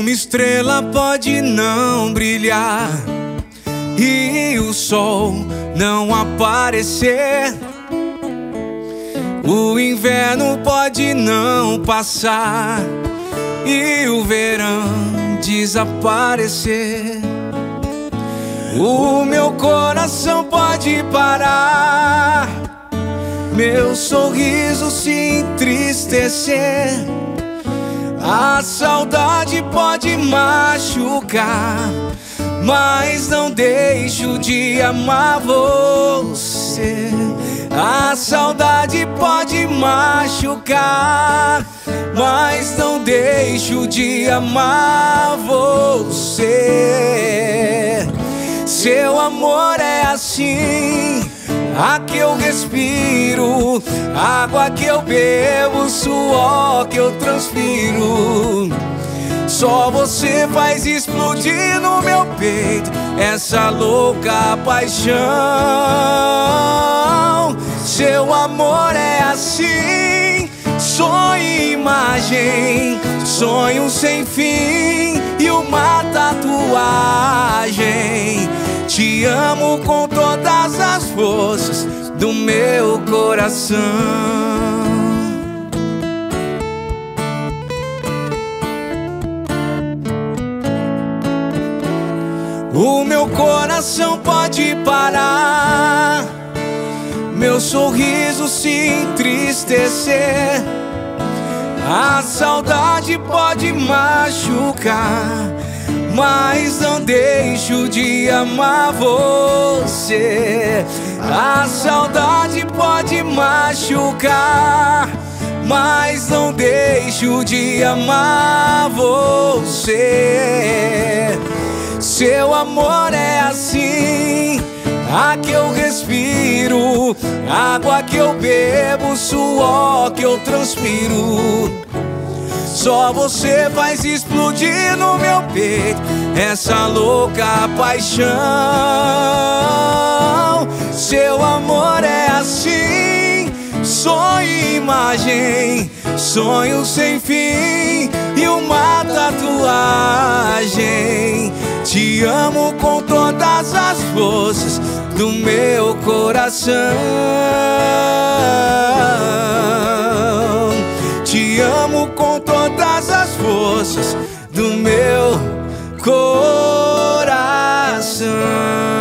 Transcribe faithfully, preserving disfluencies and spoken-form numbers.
Uma estrela pode não brilhar e o sol não aparecer. O inverno pode não passar e o verão desaparecer. O meu coração pode parar, meu sorriso se entristecer. A saudade pode machucar, mas não deixo de amar você. A saudade pode machucar, mas não deixo de amar você. Seu amor é assim, a que eu respiro, água que eu bebo, suor que eu transpiro. Só você faz explodir no meu peito essa louca paixão. Seu amor é assim, sonho e imagem, sonho sem fim e uma tatuagem. Te amo com todas as forças do meu coração. O meu coração pode parar, meu sorriso se entristecer. A saudade pode machucar, mas não deixo de amar você. A saudade pode machucar, mas não deixo de amar você. Seu amor é assim, a que eu respiro, água que eu bebo, suor que eu transpiro. Só você faz explodir no meu peito essa louca paixão. Seu amor é assim, sonho e imagem, sonho sem fim e uma tatuagem. Te amo com todas as forças do meu coração. Te amo com todas as forças do meu coração.